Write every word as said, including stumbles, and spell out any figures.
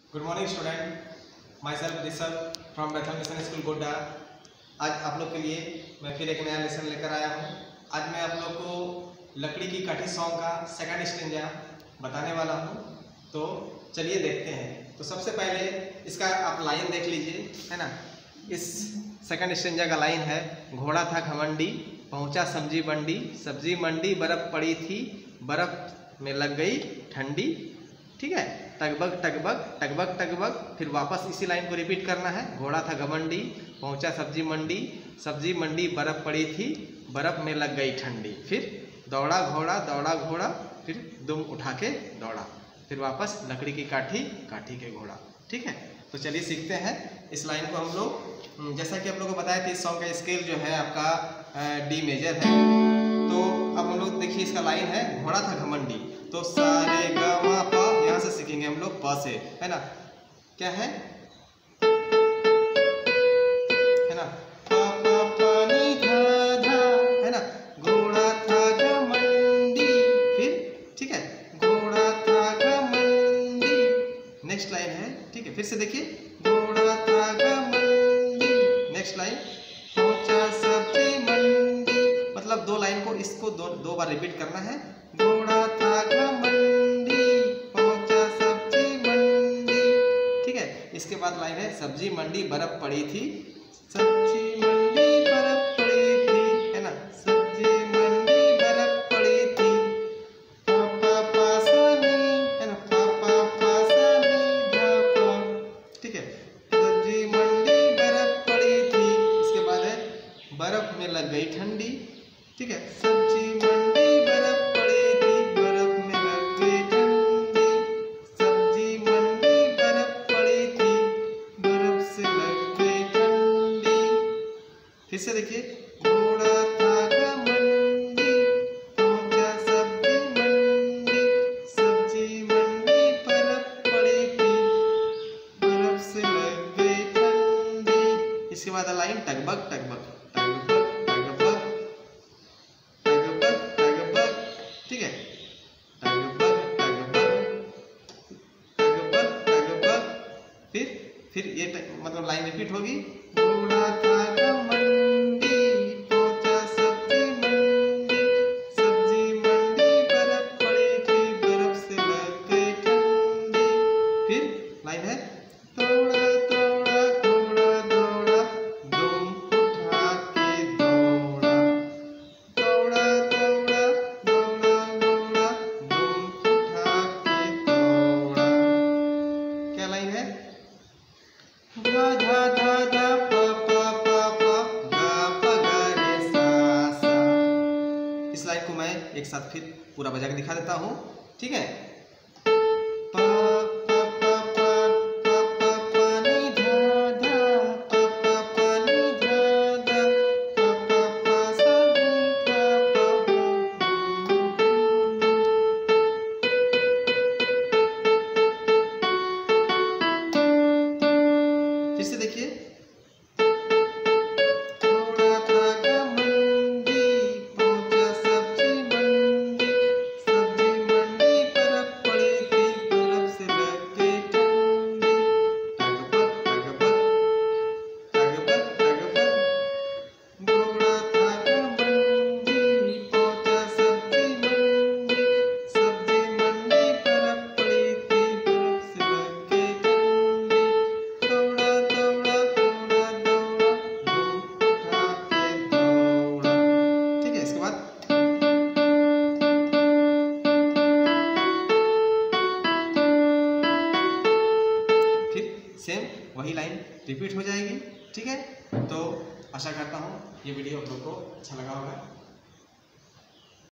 Good morning student, myself Rishabh from Bethel mission school Godda. आज आप लोग के लिए मैं फिर एक नया लेसन लेकर आया हूँ। आज मैं आप लोग को लकड़ी की काठी सॉन्ग का सेकंड स्टेंजा बताने वाला हूँ, तो चलिए देखते हैं। तो सबसे पहले इसका आप लाइन देख लीजिए, है ना। इस सेकंड स्टेंजा का लाइन है, घोड़ा था घमंडी पहुँचा सब्जी मंडी, सब्जी मंडी बर्फ़ पड़ी थी, बर्फ़ में लग गई ठंडी। ठीक है, टगबग टगबग टगबग टगबग। फिर वापस इसी लाइन को रिपीट करना है। घोड़ा था घमंडी पहुंचा सब्जी मंडी, सब्जी मंडी बर्फ़ पड़ी थी, बर्फ़ में लग गई ठंडी। फिर दौड़ा घोड़ा दौड़ा घोड़ा, फिर दुम उठा के दौड़ा, फिर वापस लकड़ी की काठी काठी के घोड़ा। ठीक है, तो चलिए सीखते हैं इस लाइन को हम लोग। जैसा कि आप लोगों को बताया था, इस सॉन्ग का स्केल जो है आपका डी मेजर है। तो अब हम लोग देखिए, इसका लाइन है घोड़ा था घमंडी, तो सारे ग म प यहाँ से सीखेंगे हम लोग प से, है ना। क्या है है ना, प प प नी धा धा, है ना। घोड़ा था घमंडी, फिर ठीक है, घोड़ा था घमंडी। नेक्स्ट लाइन है, ठीक है, फिर से देखिए, घोड़ा था घमंडी। नेक्स्ट लाइन, पहुंचा सब्जी मंडी। मतलब दो लाइन को इसको दो दो बार रिपीट करना है। घोड़ा था घमंडी पहुंचा सब्जी मंडी। ठीक है, इसके बाद लाइन है, सब्जी मंडी बर्फ पड़ी थी, सब्जी मंडी बर्फ पड़ी थी, है ना। सब्जी मंडी बर्फ पड़ी थी, पा पा पा सा नी, है ना, पा पा पा सा नी धा पा। ठीक है, सब्जी मंडी बर्फ पड़ी थी। इसके बाद है, बर्फ में लग गई ठंडी। ठीक है, सब्जी मंडी बर्फ पड़ी थी, बर्फ में लग गई ठंडी। सब्जी मंडी बर्फ पड़ी थी, बर्फ से लग गई ठंडी। फिर से देखिए, घोड़ा था घमंडी पहुंचा सब्जी मंडी, सब्जी मंडी बर्फ पड़ी थी, बर्फ से लग गई ठंडी। इसके बाद लाइन टगबग टगबग ठीक है, टगबग टगबग टगबग टगबग। फिर फिर ये मतलब लाइन रिपीट होगी। घोड़ा था घमंडी पहुंचा सब्जी मंडी, सब्जी मंडी बर्फ पड़ी थी, बर्फ से लग गई ठंडी। फिर लाइन है, दौड़ा दौड़ा घोड़ा दौड़ा, दुम उठा के दौड़ा, दौड़ा दौड़ा धा धा धा धा प प प प गा प गा रे सा सा। इस लाइन को मैं एक साथ फिर पूरा बजा के दिखा देता हूँ। ठीक है, प प प प प प प नी धा धा, प प प नी धा धा, प प प सा नी धा प। फिर से देखिए, घोड़ा था घमंडी पहुंचा सब्जी मंडी, सब्जी मंडी बर्फ पड़ी थी, बर्फ से लग गई ठंडी। टगबग टगबग टगबग टगबग। घोड़ा था घमंडी पहुंचा सब्जी मंडी, सब्जी मंडी बर्फ पड़ी थी, बर्फ से लग गई ठंडी। दौड़ा दौड़ा घोड़ा दौड़ा, दुम उठा के दौड़ा। ठीक है, इसके बाद फिर सेम वही लाइन रिपीट हो जाएगी। ठीक है, तो आशा करता हूँ ये वीडियो आप लोग को अच्छा लगा होगा।